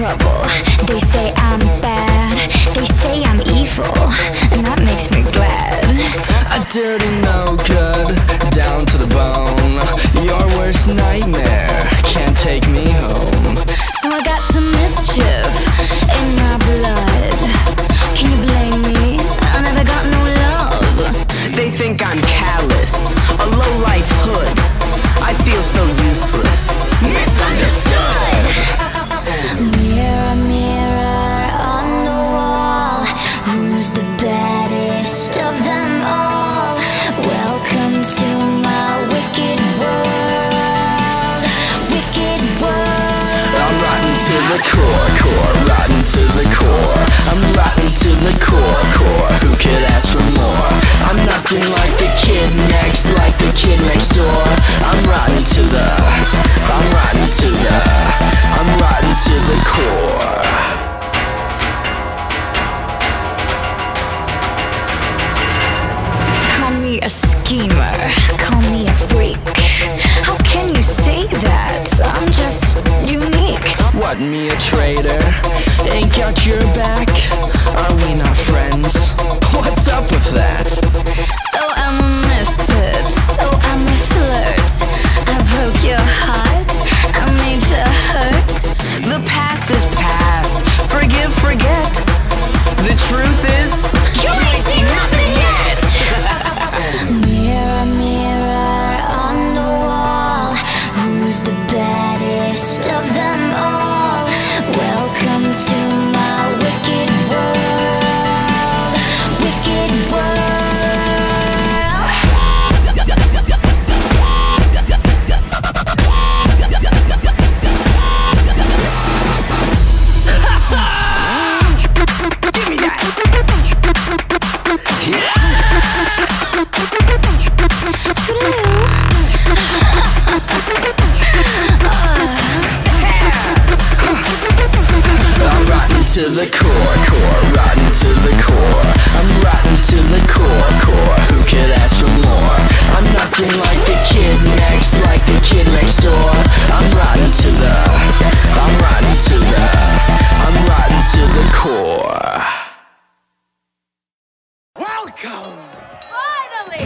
trouble. They say I'm bad, they say I'm evil, and that makes me glad. A dirty no good, down to the bone. Your worst nightmare can't take me home. So I got some mischief in my blood. Can you blame me? I never got no love. They think I'm callous, a low-life hood. I feel so useless. Misunderstood. Mirror, mirror on the wall, who's the baddest of them all? Welcome to my wicked world, wicked world. I'm rotten to the core, rotten to the core. I'm rotten to the core. Who could ask for more? I'm nothing like the kid next door. I'm rotten to the core. Call me a schemer, call me a freak. How can you say that? I'm just unique. What, me a traitor? Ain't got your back? Are we not friends? What's up with that? So I'm a misfit, so I'm a flirt. I broke your heart, I made you hurt. The past is past. Forgive, forget. The truth is, you ain't seen nothing yet. Mirror, mirror on the wall, who's the baddest of them all? Welcome to my wicked world, wicked world. give me that. I'm rotten to the core, rotten to the core. I'm rotten to the core. Who could ask for more? I'm nothing like the kid next door. I'm rotten to the core. Welcome! Finally!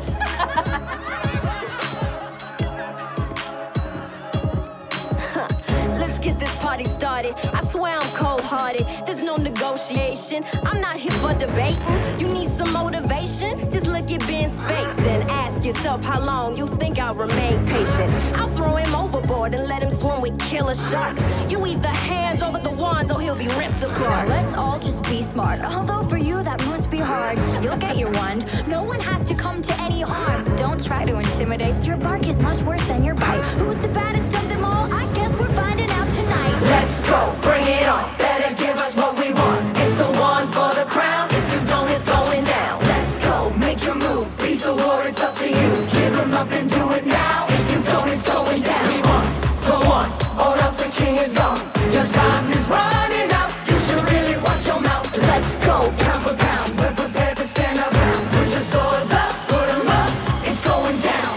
Let's get this party started. I swear I'm cold-hearted. There's no negotiation. I'm not here for debating. You need some motivation? Just look at Ben's face, then ask yourself how long you think I'll remain patient. I'll throw him overboard and let him swim with killer sharks. You either hands over the wands or he'll be ripped apart. Let's all just be smart. Although for you that must be hard. You'll get your wand. No one has to come to any harm. Don't try to intimidate. Your bark is much worse than your bite. Who's the baddest of them all? I guess we're finding out tonight. Let's go, bring it on. Better give us what we want. It's the one for the crown. If you don't, it's going down. Let's go, make your move. Peace or war, it's up to you. Give them up and do it now. If you don't, it's going down. We want the one, or else the king is gone. Your time is running out. You should really watch your mouth. Let's go, pound for pound. We're prepared to stand our ground. Put your swords up, put them up. It's going down.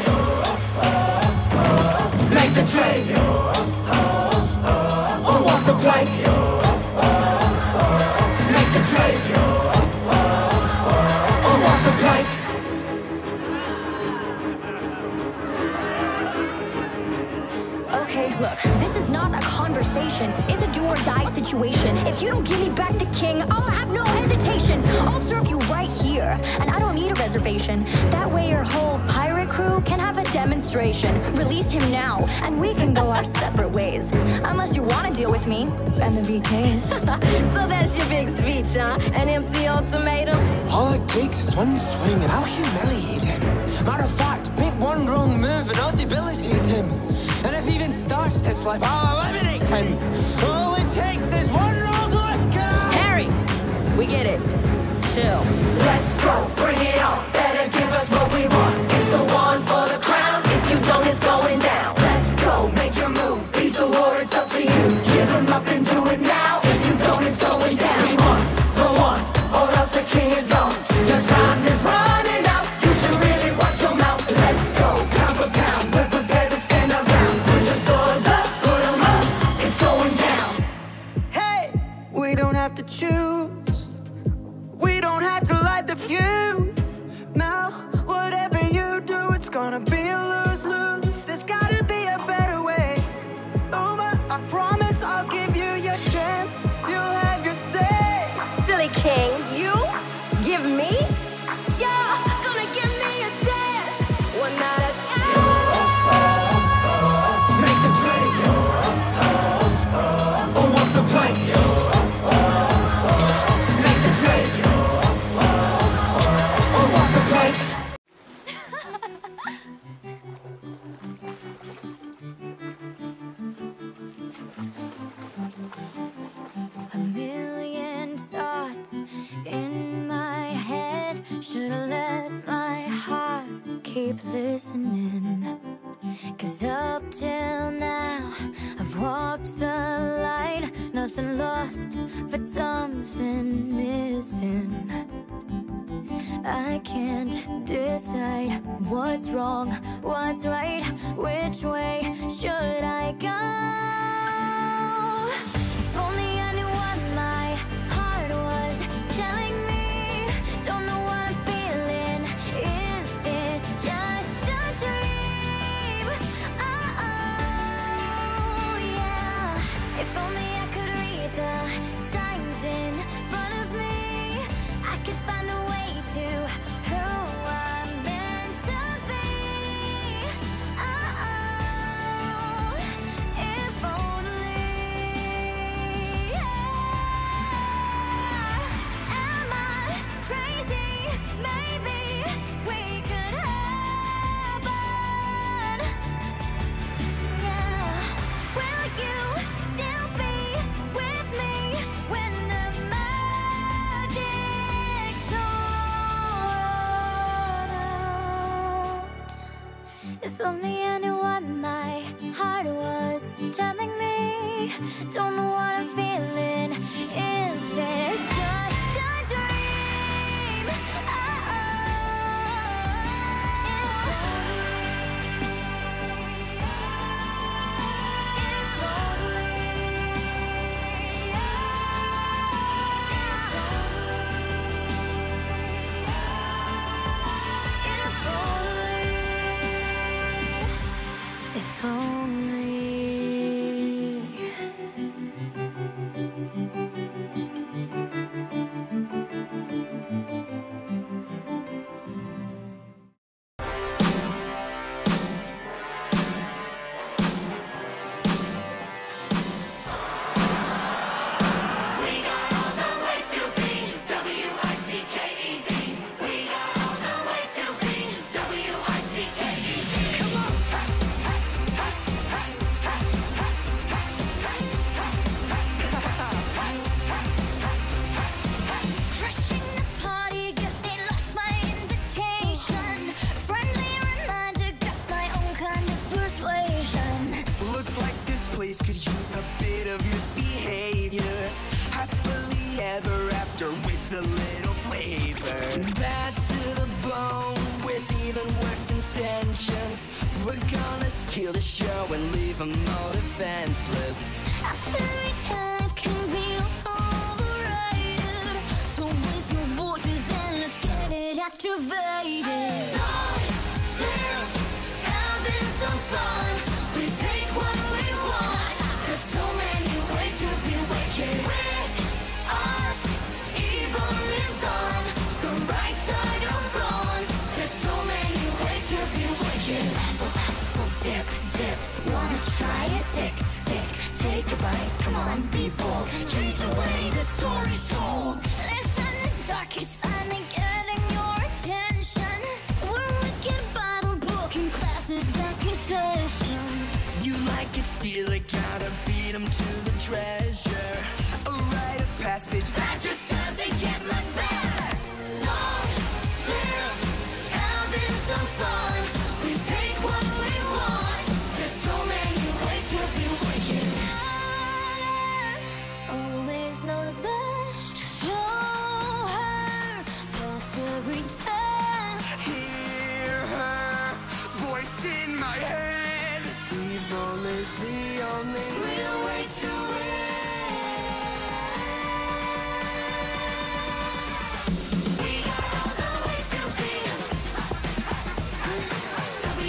Make the trade. Or walk the plank. Make the trade. Or walk the plank. Okay, look, this is not a conversation. It's a do-or-die situation. If you don't give me back the king, I'll have no hesitation. I'll serve you right here, and I don't need a reservation. That way your whole pirate crew can have a demonstration. Release him now, and we can go our separate ways. Unless you want to deal with me and the VKs. So that's your big speech, huh? An empty ultimatum? All it takes is one swing and I'll humiliate him. Matter of fact, make one wrong move and I'll debilitate him. And if he even starts to slip, I'll eliminate him. All it takes is one wrong left call. Harry! We get it. Chill. Let's go, bring it on. Better give us what we want. It's the one for the crown. If you don't, it's going down. Let's go, make your move. Peace or war, it's up to you. Give them up and do it now. If you don't, it's going down. We want the one, or else the king is gone. Your time is running out. You should really watch your mouth. Let's go, pound for pound. We're prepared to stand our ground. Put your swords up, put them up. It's going down. gonna be a lose-lose. There's gotta be a better way. Uma, I promise I'll give you your chance. You'll have your say. Silly king, you give me? You're gonna give me a chance. One night a chance. Make the trade. Or walk the plank. Make the trade. Or walk the plank. A million thoughts in my head. Should've let my heart keep listening. 'Cause up till now I've walked the line. Nothing lost, but something missing. I can't decide what's wrong, what's right. Which way should I go? If only I knew what my heart was telling me. Don't know what I'm feeling. Is this just a dream? Oh, yeah. If only I could read the signs in front of me. I could find a way to who I'm meant to be. Oh, if only. Am I crazy? Maybe we could happen. Yeah. Will you still be with me when the magic's all out? If only I knew what my heart was telling me. Don't know what I'm feeling. Is this just a dream? Oh, if only. If only. Crashing the party, guess they lost my invitation. Friendly reminder, got my own kind of persuasion. Looks like this place could use a bit of misbehavior. Happily ever after with a little flavor. Bad to the bone with even worse intentions. We're gonna steal the show and leave them all defenseless. After it had can be overrated. So raise your voices and let's get it activated. Live, having some fun. We take what we want. There's so many ways to be wicked. With us, evil lives on the right side of wrong. There's so many ways to be wicked. Apple, apple, dip, dip. Wanna try it? Tick, tick, take a bite. Come on, be bold. Change the way the story's told. Listen, the dark is finally getting your attention. We're wicked Bible book and classes back in session. You like it, steal it, gotta beat them to the treasure. A rite of passage that just Doesn't get much better. Long live having some fun. We take what we want. There's so many ways to be wicked. Always knows best. Show her pass every time. hear her voice in my head. Evil is the only Real way to win. We got all the ways to be.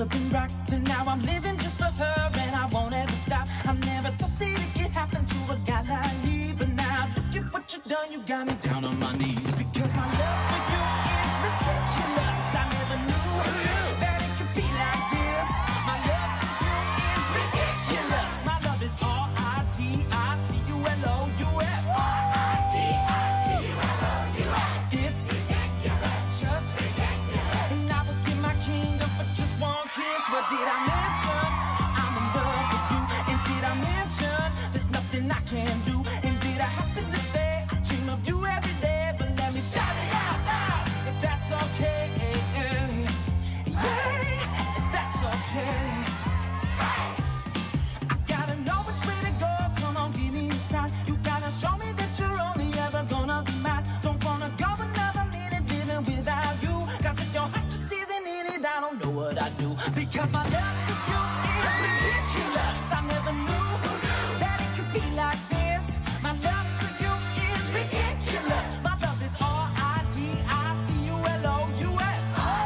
looking right to now. I'm living just for her and I won't ever stop. I never thought that it could happen to a guy like me, but now look at what you done. You got me down on my knees because my love for you is ridiculous. I never knew that it could be like this. My love for you is ridiculous. My love is R-I-D-I-C-U-L-O-U-S. It's just, and I would give my kingdom for just one kiss. What did I mention? I'm in love with you. And did I mention there's nothing I can do? And did I happen to say I dream of you every day? But let me shout it out loud if that's okay. Yeah, if that's okay. I gotta know which way to go. Come on, give me a sign. You gotta show me that you're only ever gonna be mine. Don't wanna go another minute living without you. Cause if your heart just isn't in it, I don't know what I do. Because my love for you is ridiculous. I never knew that it could be like this. My love for you is ridiculous. My love is R-I-D-I-C-U-L-O-U-S.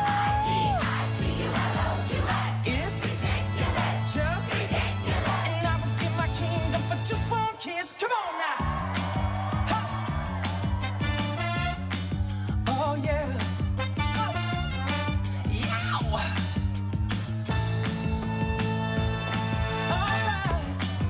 It's just, and I would give my kingdom for just one kiss. Come on now. Ha. Oh yeah. Oh. Yow. All right.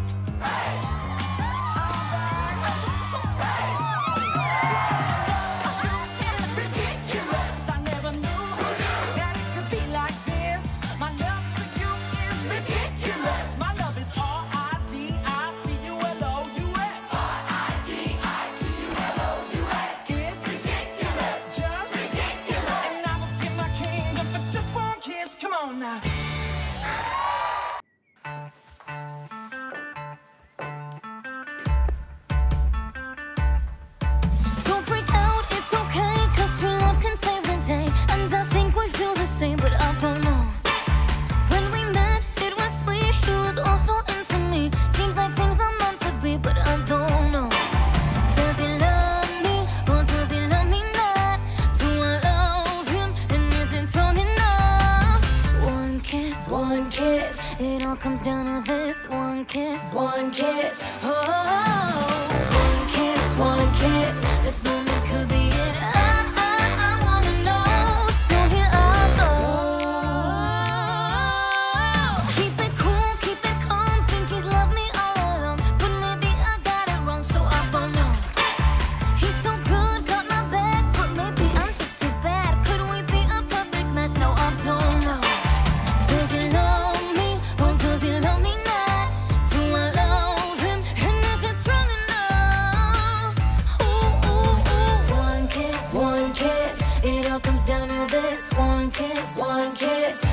Because my love for you is ridiculous. I never knew that it could be like this. My love for you is ridiculous. My love is R-I-D-I-C-U-L-O-U-S. It's just, and I will give my kingdom for just one kiss. Come on now. Don't freak out, it's okay, cause true love can save the day. And I think we feel the same, but I don't know. When we met, it was sweet, he was also into me. Seems like things are meant to be, but I don't know. Does he love me, or does he love me not? Do I love him, and is it strong enough? One kiss, it all comes down to this. One kiss, oh, one kiss, this moment could be it. I wanna know, so here I go. Keep it cool, keep it calm, think he's loved me all along. But maybe I got it wrong, so I don't know. He's so good, got my back, but maybe I'm just too bad. Could we be a perfect match? No, I don't know. Does he love me, or does he love me not? Do I love him, and is it strong enough? Ooh, ooh, ooh. One kiss, it all comes down to this. One kiss,